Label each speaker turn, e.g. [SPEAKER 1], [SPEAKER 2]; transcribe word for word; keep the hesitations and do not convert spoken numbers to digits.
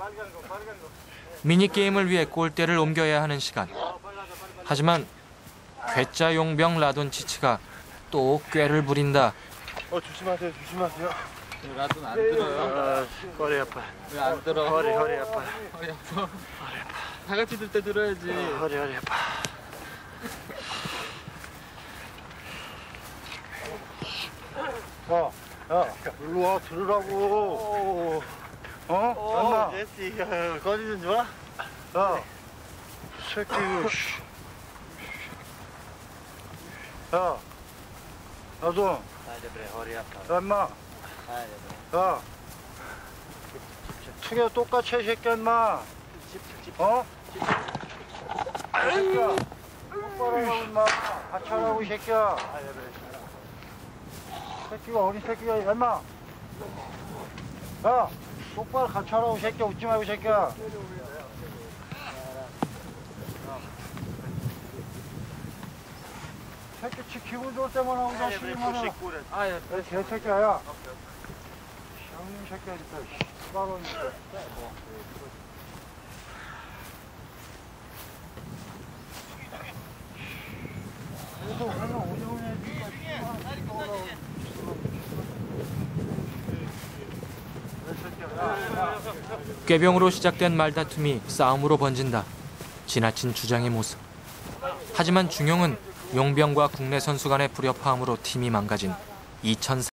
[SPEAKER 1] 미니게임을 위해 골대를 옮겨야 하는 시간. 하지만 괴짜 용병 라돈치치가 또 꾀를 부린다.
[SPEAKER 2] 어, 조심하세요, 조심하세요.
[SPEAKER 3] 라돈 안 들어요.
[SPEAKER 2] 아, 허리 아파.
[SPEAKER 3] 왜 안 들어?
[SPEAKER 2] 허리, 허리 아파.
[SPEAKER 3] 허리 아파. 허리 아파. 다 같이 들 때 들어야지.
[SPEAKER 2] 아, 허리, 허리 아파. 야, 야, 일로 와, 들으라고. 어? 엄마.
[SPEAKER 4] 됐지. 거리 좀 좋아?
[SPEAKER 2] 야, 새끼, 이거, 씨. 야, 나도.
[SPEAKER 4] 아, 이제 그래. 허리 아파.
[SPEAKER 2] 야, 임마.
[SPEAKER 4] 아, 이제 그래.
[SPEAKER 2] 야. 투개 똑같이 해, 새끼야, 임마. 어? 이 새끼야. 똑바로 하라고, 임마. 같이 하라고, 이 새끼야.
[SPEAKER 4] 아, 이제 그래.
[SPEAKER 2] 새끼가 어린 새끼야, 야, 임마. 야, 똑바로 같이 하라고, 이 새끼야. 웃지 말고, 이 새끼야. 새끼 치 기분 좋을 때만 하고
[SPEAKER 4] 아,
[SPEAKER 2] 다
[SPEAKER 4] 이제 그래.
[SPEAKER 2] 시기만은.
[SPEAKER 4] 구십구래.
[SPEAKER 3] 아, 예.
[SPEAKER 2] 야, 개새끼야, 야. 형님 새끼야, 진짜. 씨발로. 그래서 오늘 오전에
[SPEAKER 1] 꾀병으로 시작된 말다툼이 싸움으로 번진다. 지나친 주장의 모습. 하지만 중용은 용병과 국내 선수 간의 불협화음으로 팀이 망가진 이천사